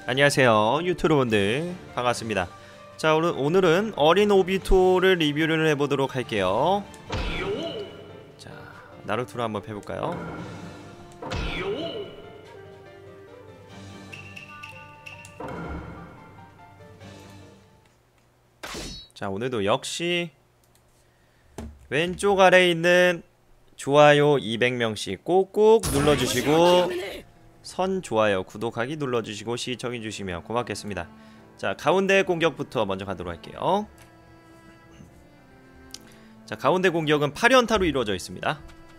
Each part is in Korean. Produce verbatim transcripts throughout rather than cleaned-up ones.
안녕하세요 유튜버분들 반갑습니다. 자 오늘, 오늘은 어린 오비토를 리뷰를 해보도록 할게요. 자 나루토를 한번 해볼까요? 자 오늘도 역시 왼쪽 아래에 있는 좋아요 이백 명씩 꼭꼭 눌러주시고 선 좋아요 구독하기 눌러주시고 시청해주시면 고맙겠습니다. 자 가운데 공격부터 먼저 가도록 할게요. 자 가운데 공격은 팔 연타로 이루어져 있습니다.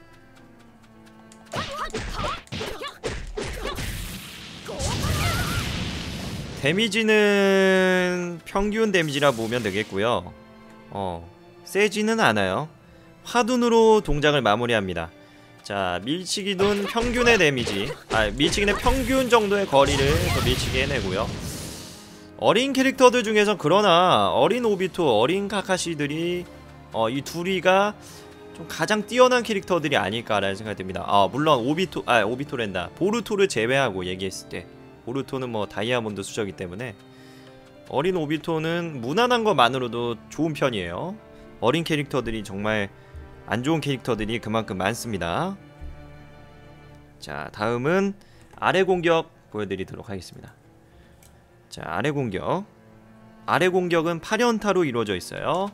데미지는 평균 데미지라 보면 되겠고요. 어 세지는 않아요. 화둔으로 동작을 마무리합니다. 자 밀치기는 평균의 데미지 아 밀치기는 평균 정도의 거리를 더 밀치게 해내고요. 어린 캐릭터들 중에서 그러나 어린 오비토 어린 카카시들이 어, 이 둘이가 좀 가장 뛰어난 캐릭터들이 아닐까라는 생각이 듭니다. 아 물론 오비토 아 오비토랜다 보루토를 제외하고 얘기했을 때 보루토는 뭐 다이아몬드 수저이기 때문에 어린 오비토는 무난한 것만으로도 좋은 편이에요. 어린 캐릭터들이 정말 안 좋은 캐릭터들이 그만큼 많습니다. 자 다음은 아래 공격 보여드리도록 하겠습니다. 자 아래 공격 아래 공격은 팔 연타로 이루어져 있어요.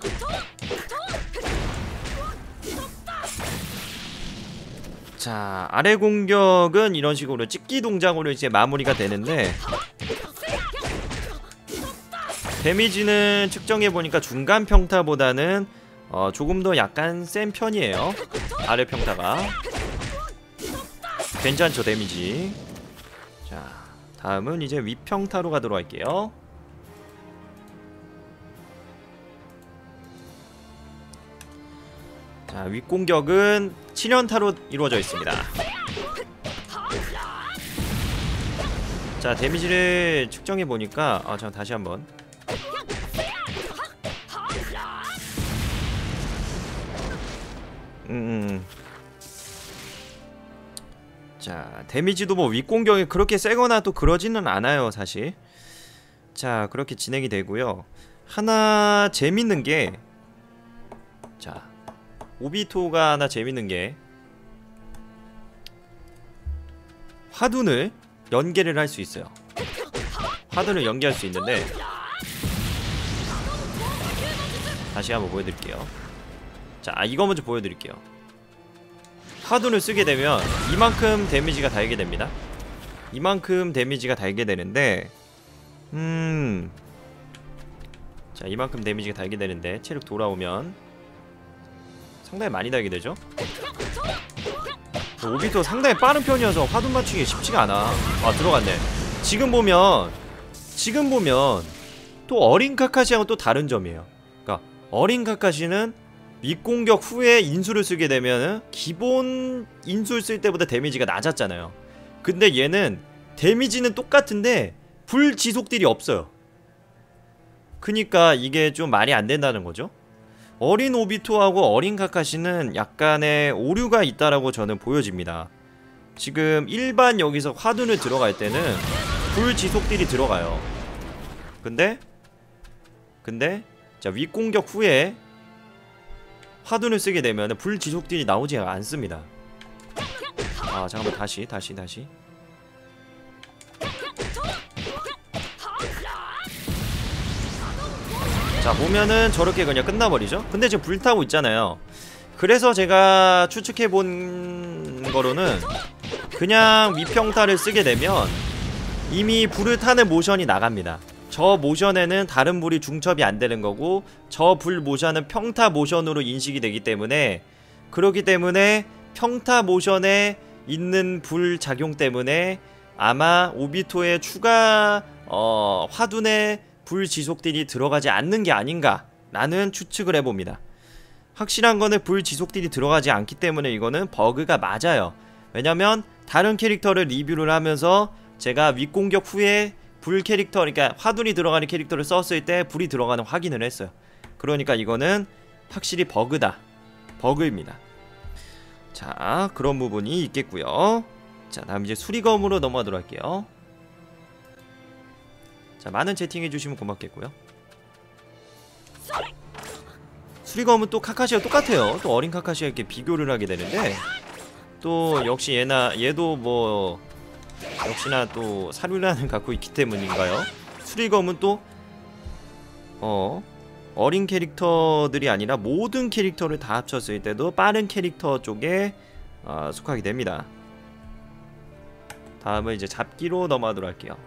자 아래 공격은 이런 식으로 찍기 동작으로 이제 마무리가 되는데 데미지는 측정해보니까 중간 평타보다는 어, 조금 더 약간 센 편이에요. 아래 평타가 괜찮죠 데미지. 자 다음은 이제 위 평타로 가도록 할게요. 자 윗공격은 칠 연타로 이루어져 있습니다. 자 데미지를 측정해보니까 아 잠깐 다시 한번 음. 자 데미지도 뭐 윗공격이 그렇게 세거나 또 그러지는 않아요 사실. 자 그렇게 진행이 되고요. 하나 재밌는게 자 오비토가 하나 재밌는게 화둔을 연계를 할 수 있어요. 화둔을 연계할 수 있는데 다시 한번 보여드릴게요. 자 이거 먼저 보여드릴게요. 화둔을 쓰게 되면 이만큼 데미지가 달게 됩니다. 이만큼 데미지가 달게 되는데 음... 자 이만큼 데미지가 달게 되는데 체력 돌아오면 상당히 많이 달게 되죠. 오비토 상당히 빠른 편이어서 화둔 맞추기 쉽지가 않아. 아 들어갔네. 지금 보면 지금 보면 또 어린 카카시하고 또 다른 점이에요. 그러니까 어린 카카시는 윗공격 후에 인수를 쓰게 되면은 기본 인수를 쓸 때보다 데미지가 낮았잖아요. 근데 얘는 데미지는 똑같은데 불지속 딜이 없어요. 그니까 이게 좀 말이 안 된다는 거죠. 어린 오비토하고 어린 카카시는 약간의 오류가 있다라고 저는 보여집니다. 지금 일반 여기서 화둔을 들어갈 때는 불지속 딜이 들어가요. 근데 근데 자 윗공격 후에 화둔을 쓰게 되면 불지속 딜이 나오지 않습니다. 아 잠깐만 다시 다시 다시 자 보면은 저렇게 그냥 끝나버리죠. 근데 지금 불타고 있잖아요. 그래서 제가 추측해본 거로는 그냥 위평타를 쓰게 되면 이미 불을 타는 모션이 나갑니다. 저 모션에는 다른 불이 중첩이 안 되는 거고 저 불 모션은 평타 모션으로 인식이 되기 때문에 그렇기 때문에 평타 모션에 있는 불 작용 때문에 아마 오비토의 추가 어, 화둔의 불 지속딜이 들어가지 않는 게 아닌가 라는 추측을 해봅니다. 확실한 거는 불 지속딜이 들어가지 않기 때문에 이거는 버그가 맞아요. 왜냐면 다른 캐릭터를 리뷰를 하면서 제가 윗공격 후에 불 캐릭터 그러니까 화둔이 들어가는 캐릭터를 썼을 때 불이 들어가는 확인을 했어요. 그러니까 이거는 확실히 버그다. 버그입니다. 자 그런 부분이 있겠고요. 자 다음 이제 수리검으로 넘어가도록 할게요. 자, 많은 채팅해주시면 고맙겠고요. 수리검은 또 카카시와 똑같아요. 또 어린 카카시와 이렇게 비교를 하게 되는데, 또 역시 얘나 얘도 뭐 역시나 또 사륜란을 갖고 있기 때문인가요? 수리검은 또 어 어린 캐릭터들이 아니라 모든 캐릭터를 다 합쳤을 때도 빠른 캐릭터 쪽에 어, 속하게 됩니다. 다음은 이제 잡기로 넘어가도록 할게요.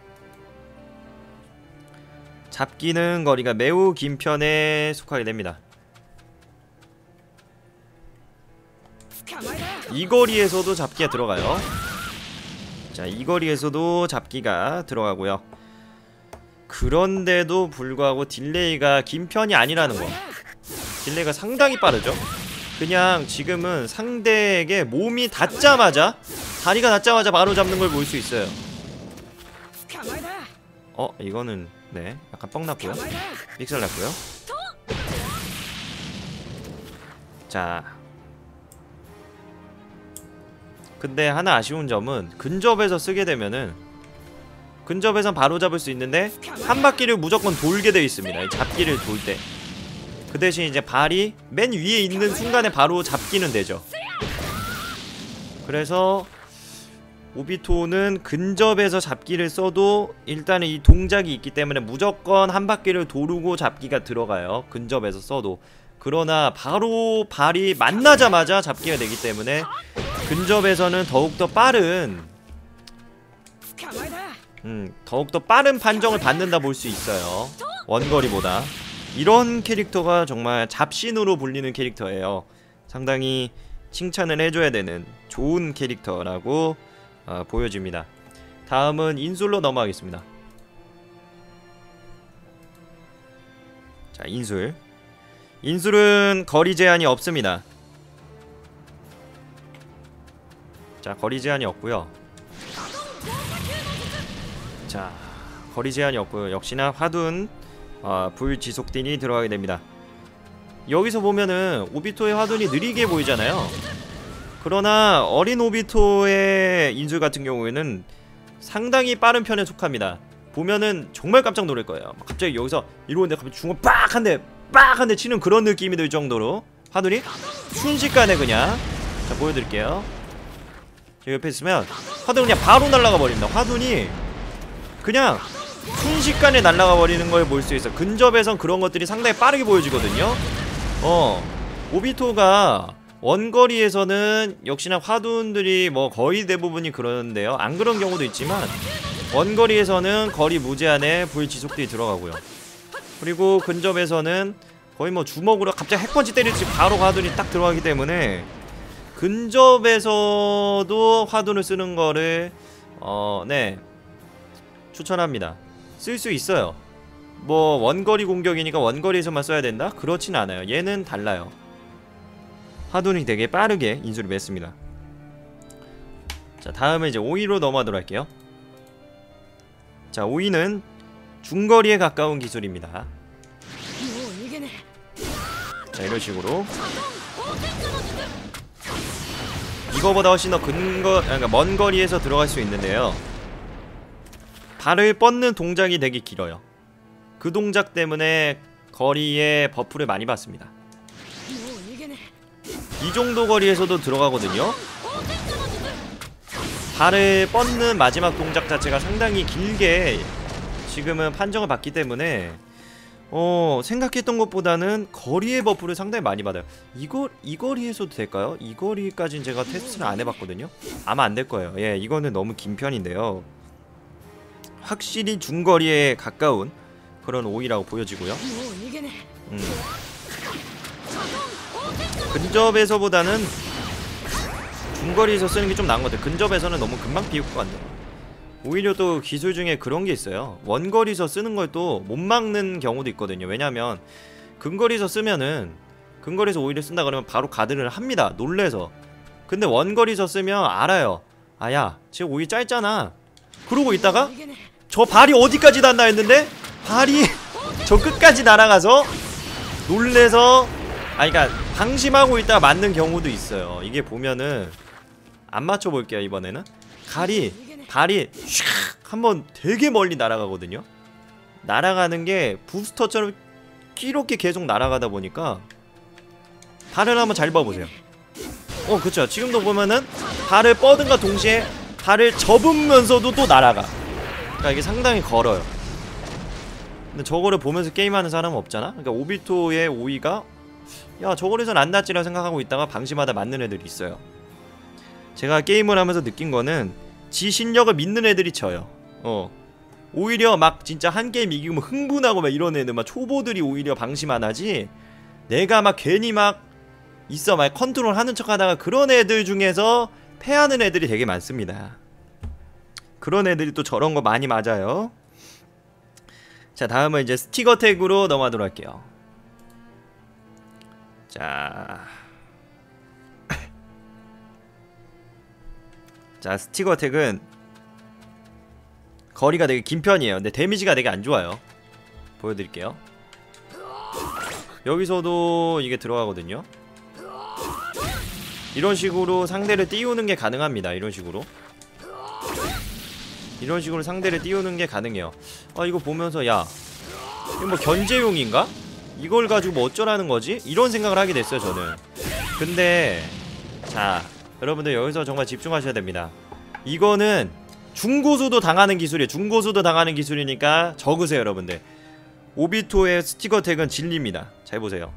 잡기는 거리가 매우 긴 편에 속하게 됩니다. 이 거리에서도 잡기가 들어가요. 자, 이 거리에서도 잡기가 들어가고요. 그런데도 불구하고 딜레이가 긴 편이 아니라는 거. 딜레이가 상당히 빠르죠. 그냥 지금은 상대에게 몸이 닿자마자, 다리가 닿자마자 바로 잡는 걸 볼 수 있어요. 어, 이거는 네, 약간 뻥 났고요. 삑살 났고요. 자, 근데 하나 아쉬운 점은 근접에서 쓰게 되면은 근접에선 바로 잡을 수 있는데 한 바퀴를 무조건 돌게 되어 있습니다. 잡기를 돌 때. 그 대신 이제 발이 맨 위에 있는 순간에 바로 잡기는 되죠. 그래서 오비토는 근접에서 잡기를 써도 일단은 이 동작이 있기 때문에 무조건 한 바퀴를 도르고 잡기가 들어가요. 근접에서 써도. 그러나 바로 발이 만나자마자 잡기가 되기 때문에 근접에서는 더욱더 빠른 음, 더욱더 빠른 판정을 받는다 볼 수 있어요. 원거리보다. 이런 캐릭터가 정말 잡신으로 불리는 캐릭터예요. 상당히 칭찬을 해줘야 되는 좋은 캐릭터라고 어, 보여집니다. 다음은 인술로 넘어가겠습니다. 자, 인술. 인술은 거리 제한이 없습니다. 자, 거리 제한이 없고요. 자, 거리 제한이 없고요. 역시나 화둔 어, 불지속딜이 들어가게 됩니다. 여기서 보면은 오비토의 화둔이 느리게 보이잖아요. 그러나 어린 오비토의 인술 같은 경우에는 상당히 빠른 편에 속합니다. 보면은 정말 깜짝 놀랄 거예요. 갑자기 여기서 이러는데 갑자기 중원 빡! 한 대 빡! 한 대 치는 그런 느낌이 들 정도로 화둔이 순식간에 그냥, 자, 보여드릴게요. 저 옆에 있으면 화둔이 그냥 바로 날아가 버립니다. 화둔이 그냥 순식간에 날아가 버리는 걸 볼 수 있어. 근접에선 그런 것들이 상당히 빠르게 보여지거든요. 어, 오비토가 원거리에서는 역시나 화둔들이 뭐 거의 대부분이 그러는데요. 안 그런 경우도 있지만 원거리에서는 거리 무제한에 불지속딜이 들어가고요. 그리고 근접에서는 거의 뭐 주먹으로 갑자기 핵펀치 때릴지 바로 화둔이 딱 들어가기 때문에 근접에서도 화둔을 쓰는 거를 어, 네, 추천합니다. 쓸 수 있어요. 뭐 원거리 공격이니까 원거리에서만 써야 된다? 그렇진 않아요. 얘는 달라요. 화둔이 되게 빠르게 인술을 맺습니다. 자, 다음은 이제 오이로 넘어가도록 할게요. 자, 오이는 중거리에 가까운 기술입니다. 자, 이런 식으로 이거보다 훨씬 더 근거, 그러니까 먼 거리에서 들어갈 수 있는데요. 발을 뻗는 동작이 되게 길어요. 그 동작 때문에 거리에 버프를 많이 받습니다. 이 정도 거리에서도 들어가거든요. 발을 뻗는 마지막 동작 자체가 상당히 길게 지금은 판정을 받기 때문에 어, 생각했던 것보다는 거리의 버프를 상당히 많이 받아요. 이거, 이 거리에서도 될까요? 이 거리까지는 제가 테스트를 안 해봤거든요. 아마 안 될 거예요. 예, 이거는 너무 긴 편인데요. 확실히 중거리에 가까운 그런 오이라고 보여지고요. 음. 근접에서보다는 중거리에서 쓰는 게 좀 나은 것 같아요. 근접에서는 너무 금방 비울 것 같네요. 오히려 또 기술 중에 그런 게 있어요. 원거리에서 쓰는 걸 또 못 막는 경우도 있거든요. 왜냐면 근거리에서 쓰면은 근거리에서 오히려 쓴다 그러면 바로 가드를 합니다. 놀래서. 근데 원거리에서 쓰면 알아요. 아야, 지금 오이 짧잖아. 그러고 있다가 저 발이 어디까지 닿나 했는데 발이 저 끝까지 날아가서 놀래서, 아니 그니까 방심하고 있다가 맞는 경우도 있어요. 이게 보면은 안 맞춰볼게요. 이번에는 발이 발이 슉 한번 되게 멀리 날아가거든요. 날아가는 게 부스터처럼 이렇게 계속 날아가다 보니까 발을 한번 잘 봐보세요. 어 그쵸, 지금도 보면은 발을 뻗은과 동시에 발을 접으면서도 또 날아가. 그러니까 이게 상당히 걸어요. 근데 저거를 보면서 게임하는 사람은 없잖아. 그러니까 오비토의 오이가 야 저거에선 안 닿지라고 생각하고 있다가 방심하다 맞는 애들이 있어요. 제가 게임을 하면서 느낀 거는 지 실력을 믿는 애들이 져요. 어 오히려 막 진짜 한 게임 이기면 흥분하고 막 이런 애들 막 초보들이 오히려 방심 안 하지, 내가 막 괜히 막 있어 막 컨트롤 하는 척 하다가 그런 애들 중에서 패하는 애들이 되게 많습니다. 그런 애들이 또 저런 거 많이 맞아요. 자 다음은 이제 스티거 태그로 넘어가도록 할게요. 자, 자 스티거 태그는 거리가 되게 긴 편이에요. 근데 데미지가 되게 안 좋아요. 보여드릴게요. 여기서도 이게 들어가거든요. 이런 식으로 상대를 띄우는 게 가능합니다. 이런 식으로 이런 식으로 상대를 띄우는 게 가능해요. 아 이거 보면서 야 이거 뭐 견제용인가? 이걸 가지고 뭐 어쩌라는 거지? 이런 생각을 하게 됐어요 저는. 근데 자 여러분들 여기서 정말 집중하셔야 됩니다. 이거는 중고수도 당하는 기술이에요. 중고수도 당하는 기술이니까 적으세요 여러분들. 오비토의 스티거 태그는 진리입니다. 잘 보세요.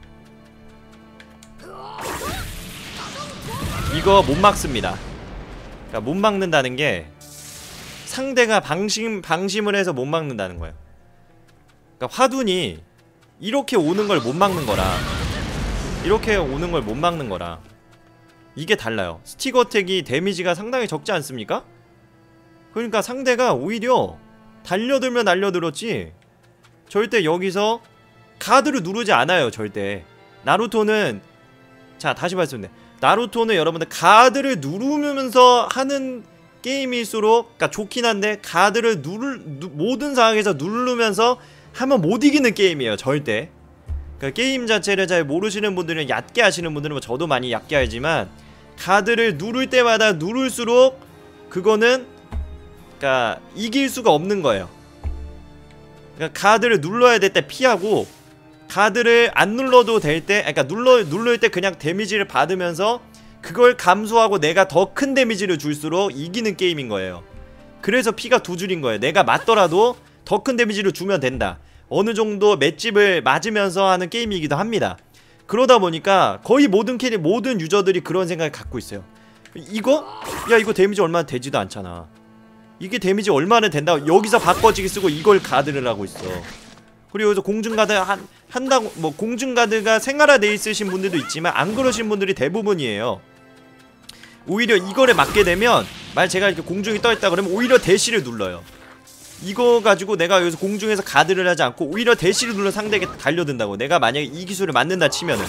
이거 못 막습니다. 그러니까 못 막는다는 게 상대가 방심, 방심을 해서 못 막는다는 거예요. 그러니까 화둔이 이렇게 오는 걸 못 막는 거랑 이렇게 오는 걸 못 막는 거랑 이게 달라요. 스티거 택이 데미지가 상당히 적지 않습니까? 그러니까 상대가 오히려 달려들면 달려들었지 절대 여기서 가드를 누르지 않아요. 절대. 나루토는 자 다시 말씀드려, 나루토는 여러분들 가드를 누르면서 하는 게임일수록 그러니까 좋긴 한데 가드를 누를 누, 모든 상황에서 누르면서 하면 못 이기는 게임이에요. 절대. 그러니까 게임 자체를 잘 모르시는 분들은, 얕게 하시는 분들은 뭐 저도 많이 얕게 알지만 가드를 누를 때마다 누를수록 그거는 그러니까 이길 수가 없는 거예요. 그러니까 가드를 눌러야 될 때 피하고 가드를 안 눌러도 될 때, 그러니까 눌러 누를 때 그냥 데미지를 받으면서 그걸 감수하고 내가 더 큰 데미지를 줄수록 이기는 게임인 거예요. 그래서 피가 두 줄인 거예요. 내가 맞더라도 더 큰 데미지를 주면 된다. 어느 정도 맷집을 맞으면서 하는 게임이기도 합니다. 그러다 보니까 거의 모든 캐릭, 모든 유저들이 그런 생각을 갖고 있어요. 이거? 야 이거 데미지 얼마나 되지도 않잖아. 이게 데미지 얼마나 된다고 여기서 바꿔지기 쓰고 이걸 가드를 하고 있어. 그리고 여기서 공중가드 한, 한다고 뭐 공중가드가 생활화돼 있으신 분들도 있지만 안 그러신 분들이 대부분이에요. 오히려 이거를 맞게 되면 만약 제가 이렇게 공중에 떠있다 그러면 오히려 대시를 눌러요. 이거 가지고 내가 여기서 공중에서 가드를 하지 않고 오히려 대시를 눌러 상대에게 달려든다고. 내가 만약에 이 기술을 맞는다 치면은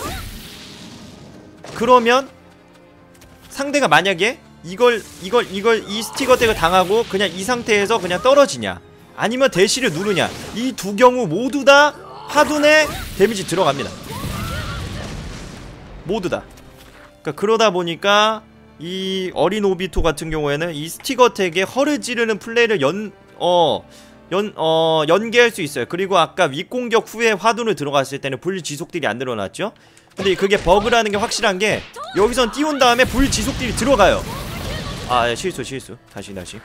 그러면 상대가 만약에 이걸 이걸 이걸 이 스티거 덱을 당하고 그냥 이 상태에서 그냥 떨어지냐 아니면 대시를 누르냐, 이 두 경우 모두 다 하둔에 데미지 들어갑니다. 모두 다. 그러니까 그러다 보니까 이 어린 오비토 같은 경우에는 이 스티거 덱에 허를 찌르는 플레이를 연 어 연 어 연계할 수 있어요. 그리고 아까 윗공격 후에 화둔을 들어갔을 때는 불지속딜이 안 늘어났죠. 근데 그게 버그라는 게 확실한 게 여기선 띄운 다음에 불지속딜이 들어가요. 아 예, 실수 실수 다시 다시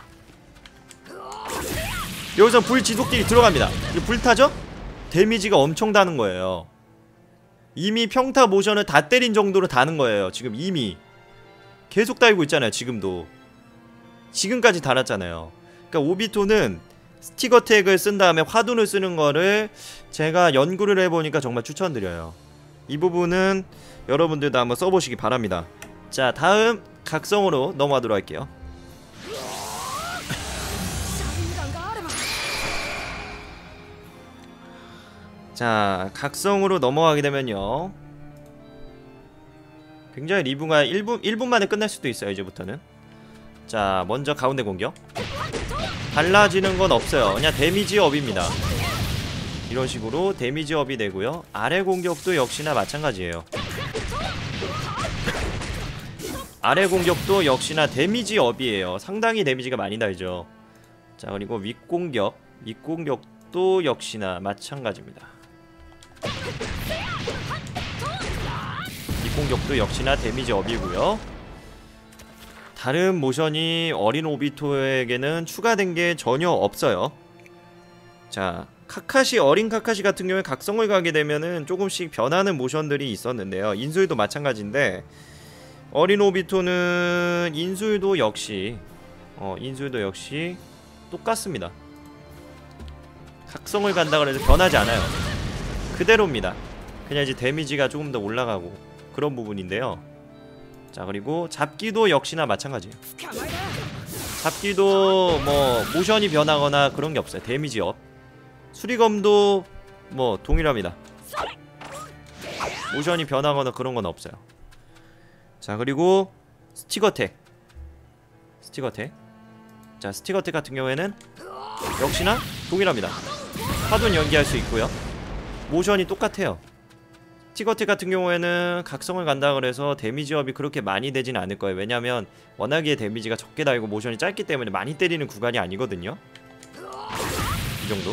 여기선 불지속딜이 들어갑니다. 불타죠? 데미지가 엄청 다는 거예요. 이미 평타 모션을 다 때린 정도로 다는 거예요. 지금 이미 계속 달고 있잖아요. 지금도 지금까지 달았잖아요. 그러니까 오비토는 스티거 택을 쓴 다음에 화둔을 쓰는 거를 제가 연구를 해보니까 정말 추천드려요. 이 부분은 여러분들도 한번 써보시기 바랍니다. 자 다음 각성으로 넘어가도록 할게요. 자 각성으로 넘어가게 되면요 굉장히 리뷰가 일 분, 일 분 만에 끝날 수도 있어요. 이제부터는. 자 먼저 가운데 공격 달라지는 건 없어요. 그냥 데미지 업입니다. 이런 식으로 데미지 업이 되고요. 아래 공격도 역시나 마찬가지예요. 아래 공격도 역시나 데미지 업이에요. 상당히 데미지가 많이 달죠. 자 그리고 윗공격 윗공격 또 역시나 마찬가지입니다. 이 공격도 역시나 데미지 업이고요. 다른 모션이 어린 오비토에게는 추가된 게 전혀 없어요. 자, 카카시, 어린 카카시 같은 경우에 각성을 가게 되면은 조금씩 변하는 모션들이 있었는데요. 인술도 마찬가지인데 어린 오비토는 인술도 역시 어 인술도 역시 똑같습니다. 각성을 간다 그래서 변하지 않아요. 그대로입니다. 그냥 이제 데미지가 조금 더 올라가고 그런 부분인데요. 자, 그리고 잡기도 역시나 마찬가지예요. 잡기도 뭐 모션이 변하거나 그런 게 없어요. 데미지 업. 수리검도 뭐 동일합니다. 모션이 변하거나 그런 건 없어요. 자, 그리고 스티거텍. 스티거텍. 자, 스티거텍 같은 경우에는 역시나 동일합니다. 화둔 연기할 수 있고요. 모션이 똑같아요. 스티거텍 같은 경우에는 각성을 간다 그래서 데미지업이 그렇게 많이 되진 않을 거예요. 왜냐면 워낙에 데미지가 적게 달고 모션이 짧기 때문에 많이 때리는 구간이 아니거든요. 이 정도.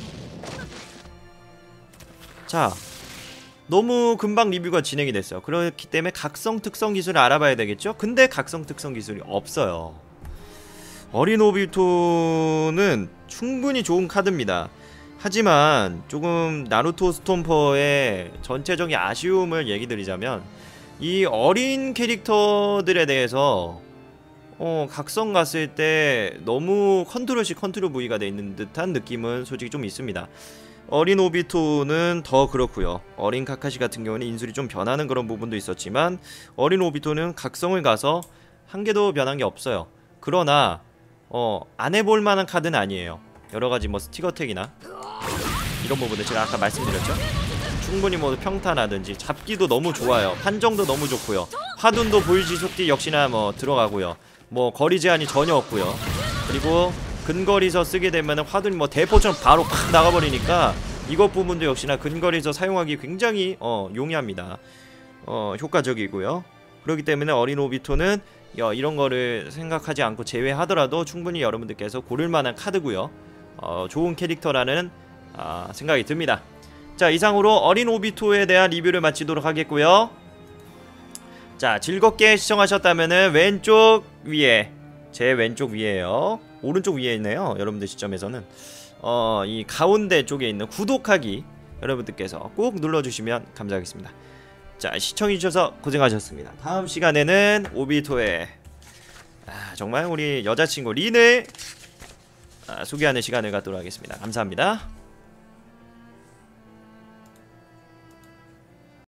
자, 너무 금방 리뷰가 진행이 됐어요. 그렇기 때문에 각성 특성 기술을 알아봐야 되겠죠? 근데 각성 특성 기술이 없어요. 어린 오비토는 충분히 좋은 카드입니다. 하지만 조금 나루토 스톰퍼의 전체적인 아쉬움을 얘기 드리자면 이 어린 캐릭터들에 대해서 어, 각성 갔을 때 너무 컨트롤식 컨트롤 부위가 돼 있는 듯한 느낌은 솔직히 좀 있습니다. 어린 오비토는 더 그렇고요. 어린 카카시 같은 경우는 인술이 좀 변하는 그런 부분도 있었지만 어린 오비토는 각성을 가서 한 개도 변한 게 없어요. 그러나 어, 안 해볼 만한 카드는 아니에요. 여러가지 뭐 스티거텍이나 이런 부분들 제가 아까 말씀드렸죠. 충분히 뭐 평타라든지 잡기도 너무 좋아요. 판정도 너무 좋고요. 화둔도 볼지속뒤 역시나 뭐 들어가고요. 뭐 거리 제한이 전혀 없고요. 그리고 근거리에서 쓰게 되면 화둔이 뭐 대포처럼 바로 팍 나가버리니까 이것 부분도 역시나 근거리에서 사용하기 굉장히 어, 용이합니다. 어, 효과적이고요. 그렇기 때문에 어린 오비토는 어, 이런 거를 생각하지 않고 제외하더라도 충분히 여러분들께서 고를만한 카드고요. 어, 좋은 캐릭터라는 아, 생각이 듭니다. 자, 이상으로 어린 오비토에 대한 리뷰를 마치도록 하겠고요. 자, 즐겁게 시청하셨다면은 왼쪽 위에, 제 왼쪽 위에요, 오른쪽 위에 있네요. 여러분들 시점에서는 어, 이 가운데 쪽에 있는 구독하기 여러분들께서 꼭 눌러주시면 감사하겠습니다. 자, 시청해주셔서 고생하셨습니다. 다음 시간에는 오비토의 아, 정말 우리 여자친구 린을 아, 소개하는 시간을 갖도록 하겠습니다. 감사합니다.